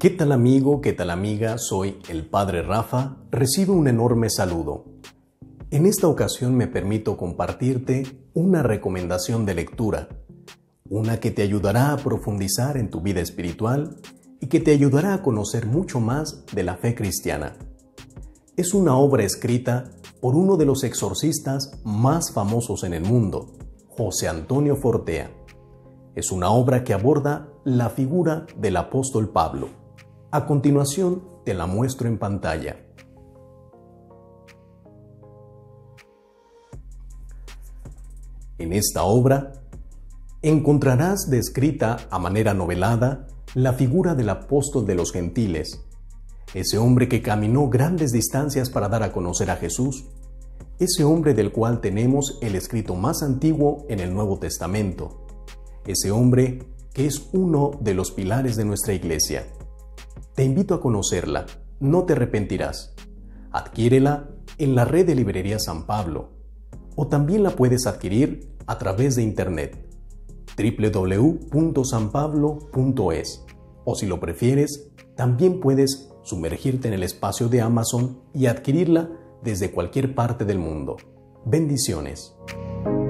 ¿Qué tal amigo? ¿Qué tal amiga? Soy el Padre Rafa. Recibe un enorme saludo. En esta ocasión me permito compartirte una recomendación de lectura, una que te ayudará a profundizar en tu vida espiritual y que te ayudará a conocer mucho más de la fe cristiana. Es una obra escrita por uno de los exorcistas más famosos en el mundo, José Antonio Fortea. Es una obra que aborda la figura del apóstol Pablo. A continuación te la muestro en pantalla. En esta obra encontrarás descrita a manera novelada la figura del apóstol de los gentiles, ese hombre que caminó grandes distancias para dar a conocer a Jesús, ese hombre del cual tenemos el escrito más antiguo en el Nuevo Testamento, ese hombre que es uno de los pilares de nuestra iglesia. Te invito a conocerla, no te arrepentirás. Adquiérela en la red de librería San Pablo, o también la puedes adquirir a través de internet, www.sanpablo.es, o si lo prefieres, también puedes sumergirte en el espacio de Amazon y adquirirla desde cualquier parte del mundo. Bendiciones.